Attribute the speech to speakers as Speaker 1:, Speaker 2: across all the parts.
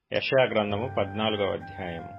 Speaker 1: యెషయా గ్రంథము 14వ అధ్యాయము.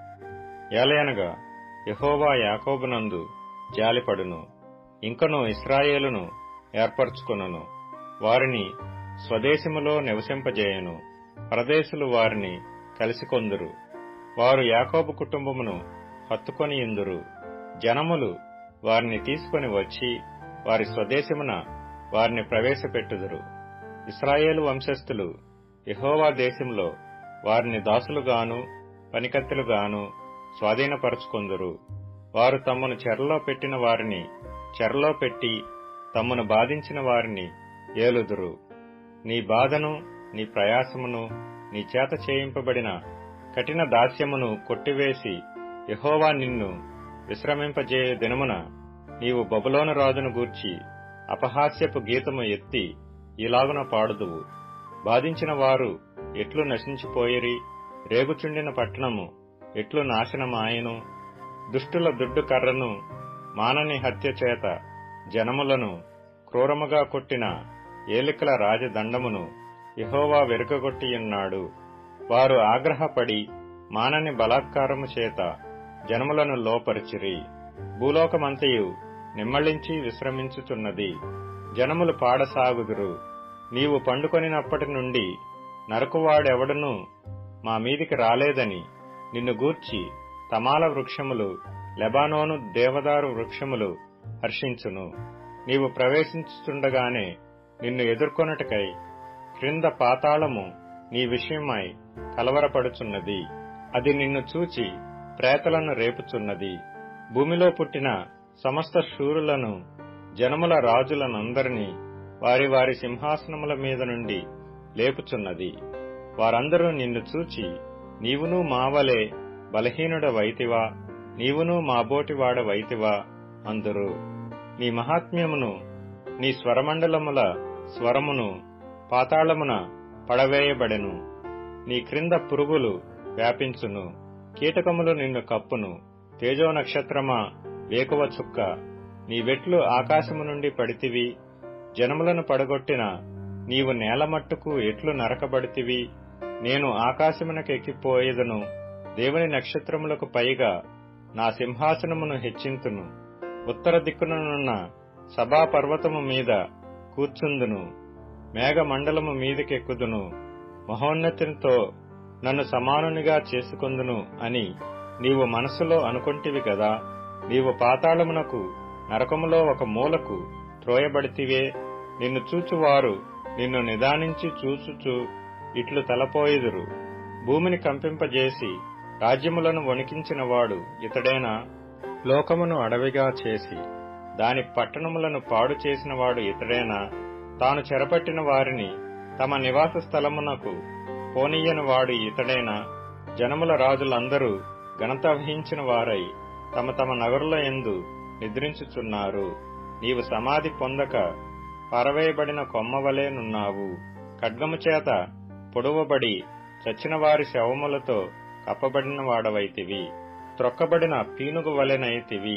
Speaker 1: ఏలయనగా యెహోవా యాకోబునందు జాలిపడును, ఇంకను ఇశ్రాయేలును ఏర్పరచుకొనును. వారిని స్వదేశములో నివసింపజేయును, పరదేశులు వారిని కలిసికొందురు. వారు యాకోబు కుటుంబమును హత్తుకొనియుందురు. జనములు వారిని తీసుకొని వచ్చి వారి స్వదేశమున వారిని ప్రవేశపెట్టుదురు. ఇశ్రాయేలు వంశస్థులు యెహోవా దేశంలో వారిని దాసులుగాను పనికత్తెలుగాను స్వాధీనపరచుకొందురు. వారు తమను చెరలో పెట్టిన వారిని చెరలో పెట్టి తమను బాధించిన వారిని ఏలుదురు. నీ బాధను నీ ప్రయాసమును నీ చేత చేయింపబడిన కఠిన దాస్యమును కొట్టివేసి యెహోవా నిన్ను విశ్రమింపజేయ దినమున నీవు బబులోను రాజును గూర్చి అపహాస్యపు గీతము ఎత్తి ఇలాగున పాడుదువు. బాధించిన వారు ఎట్లు నశించిపోయిరి, రేగుచుండిన పట్టణము ఎట్లు నాశనమాయెను. దుష్టుల దుడ్డు కర్రను మానని హత్య చేత జనములను క్రూరముగా కొట్టిన ఏలికల రాజదండమును యెహోవా వెరుకగొట్టియున్నాడు. వారు ఆగ్రహపడి మానని బలాత్కారము చేత జనములను లోపరిచిరి. భూలోకమంతయు నిమ్మళించి విశ్రమించుచున్నది. జనములు పాడసాగుదురు. నీవు పండుకొనినప్పటి నుండి నరకువాడెవడనూ మా మీదికి రాలేదని నిన్ను గూర్చి తమాల వృక్షములు, లెబానోను దేవదారు వృక్షములు హర్షించును. నీవు ప్రవేశించుచుండగానే నిన్ను ఎదుర్కొనుటకై క్రింద పాతాళము నీ విషయమై కలవరపడుచున్నది. అది నిన్ను చూచి ప్రేతలను రేపుచున్నది. భూమిలో పుట్టిన సమస్త శూరులను, జనముల రాజులనందరినీ వారి వారి సింహాసనముల మీద నుండి లేపుచున్నది. వారందరూ నిన్ను చూచి, నీవునూ మావలే బలహీనుడవైతివా, నీవునూ మాబోటివాడవైతివా అందురు. నీ మహాత్మ్యమును, నీ స్వరమండలముల స్వరమును పాతాళమున పడవేయబడెను. నీ క్రింద పురుగులు వ్యాపించును, కీటకములు నిన్ను కప్పును. తేజో నక్షత్రమా, వేకువ చుక్క, నీ వెట్లు ఆకాశము నుండి పడితివి. జనములను పడగొట్టిన నీవు నేలమట్టుకు ఎట్లు నరకబడితివి. నేను ఆకాశమునకెక్కిపోయేదను, దేవుని నక్షత్రములకు పైగా నా సింహాసనమును హెచ్చింతును. ఉత్తర దిక్కుననున్న సభాపర్వతము మీద కూర్చుందును, మేఘమండలము మీదకెక్కుదును. మహోన్నతితో నన్ను సమానునిగా చేసుకొందును అని నీవు మనసులో అనుకొంటివి గదా. నీవు పాతాళమునకు, నరకములో ఒక మూలకు త్రోయబడితివే. నిన్ను చూచువారు నిన్ను నిదానించి చూచుచు ఇట్లు తలపోయిదురు. భూమిని కంపింపజేసి రాజ్యములను వణికించినవాడు ఇతడేనా? లోకమును అడవిగా చేసి దాని పట్టణములను పాడు చేసినవాడు ఇతడేనా? తాను చెరపట్టిన వారిని తమ నివాస స్థలమునకు పోనీయని వాడు ఇతడేనా? జనముల రాజులందరూ ఘనత వహించిన వారై తమ తమ నగరుల యందు నిద్రించుచున్నారు. నీవు సమాధి పొందక పారవేయబడిన కొమ్మవలే నున్నావు. ఖడ్గము చేత పొడవబడి చచ్చిన వారి శవములతో కప్పబడిన వాడవైతివి. త్రొక్కబడిన పీనుగు వలెనైతివి.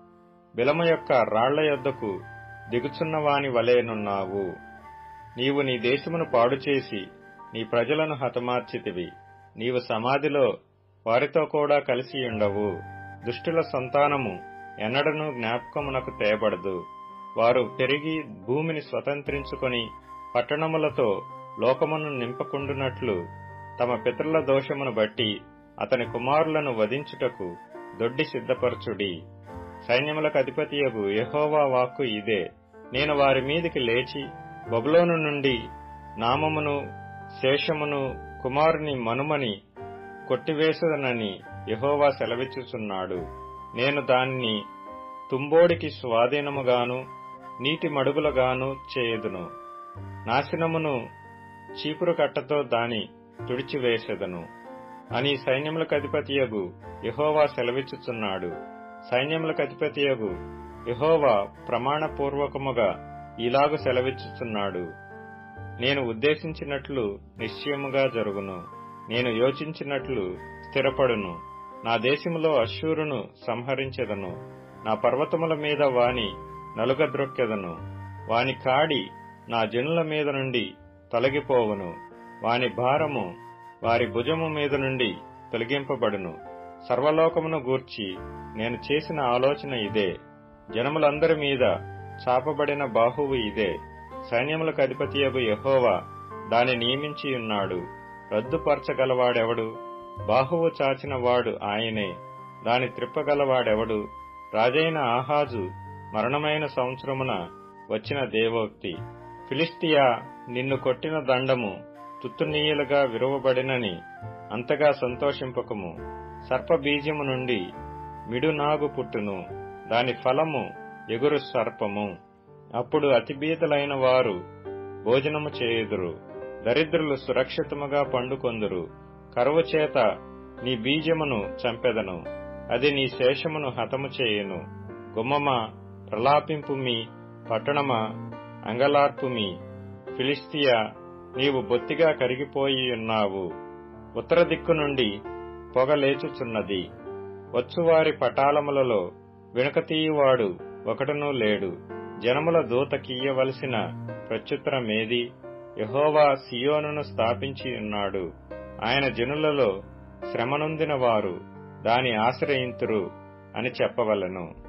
Speaker 1: బిలము యొక్క రాళ్ల యొద్దకు దిగుచున్నవాని వలెనున్నావు. నీవు నీ దేశమును పాడుచేసి నీ ప్రజలను హతమార్చితివి. నీవు సమాధిలో వారితో కూడా కలిసియుండవు. దుష్టుల సంతానము ఎన్నడనూ జ్ఞాపకమునకు తేబడదు. వారు పెరిగి భూమిని స్వతంత్రించుకొని పట్టణములతో లోకమును నింపకుండునట్లు తమ పితరుల దోషమును బట్టి అతని కుమారులను వధించుటకు దొడ్డి సిద్ధపరచుడి. సైన్యములకు అధిపతియగు యెహోవా వాక్కు ఇదే. నేను వారి మీదికి లేచి బబులోను నుండి నామమును శేషమును కుమారుని మనుమని కొట్టివేసదనని యెహోవా సెలవిచ్చుచున్నాడు. నేను దానిని తుంబోడికి స్వాధీనముగాను నీటి మడుగులగాను చేయుదును. నాశనమును చీపురు కట్టతో దాని తుడిచివేసెదను అని సైన్యములకు అధిపతియగు యెహోవా సెలవిచ్చుచున్నాడు. సైన్యములకు అధిపతియగు యెహోవా ప్రమాణపూర్వకముగా ఇలాగు సెలవిచ్చుచున్నాడు. నేను ఉద్దేశించినట్లు నిశ్చయముగా జరుగును, నేను యోచించినట్లు స్థిరపడును. నా దేశములో అశ్షూరును సంహరించెదను, నా పర్వతముల మీద వాని నలుగద్రొక్కెదను. వాని కాడి నా జనుల మీద నుండి తొలగిపోవును, వాని భారము వారి భుజము మీద నుండి తొలగింపబడును. సర్వలోకమును గూర్చి నేను చేసిన ఆలోచన ఇదే. జనములందరి మీద చాపబడిన బాహువు ఇదే. సైన్యములకు అధిపతియగు యెహోవా దాని నియమించియున్నాడు. రద్దుపరచగలవాడెవడు? బాహువు చాచిన వాడు ఆయనే. దాని త్రిప్పగలవాడెవడు? రాజైన ఆహాజు మరణమైన సంవత్సరమున వచ్చిన దేవోక్తి. ఫిలిష్తియా, నిన్ను కొట్టిన దండము తుత్తునీయులుగా విరువబడినని అంతగా సంతోషింపకము. సర్పబీజము నుండి మిడునాగు పుట్టును, దాని ఫలము ఎగురు సర్పము. అప్పుడు అతిబీదలైన వారు భోజనము చేయుదురు, దరిద్రులు సురక్షితముగా పండుకొందురు. కరువు చేత నీ బీజమును చంపెదను, అది నీ శేషమును హతము చేయును. గుమ్మమా, ప్రలాపింపుమి, పట్టణమా, అంగలార్పుమి. ఫిలిష్తియా, నీవు బొత్తిగా కరిగిపోయియున్నావు. ఉత్తర దిక్కు నుండి పొగ లేచుచున్నది. వచ్చువారి పటాలములలో వెనుకతీయువాడు ఒకడునూ లేడు. జనముల దూత కీయవలసిన ప్రత్యుత్తరమేది? యెహోవా సియోనును స్థాపించియున్నాడు. ఆయన జనులలో శ్రమనొందిన వారు దాని ఆశ్రయింతురు అని చెప్పవలెను.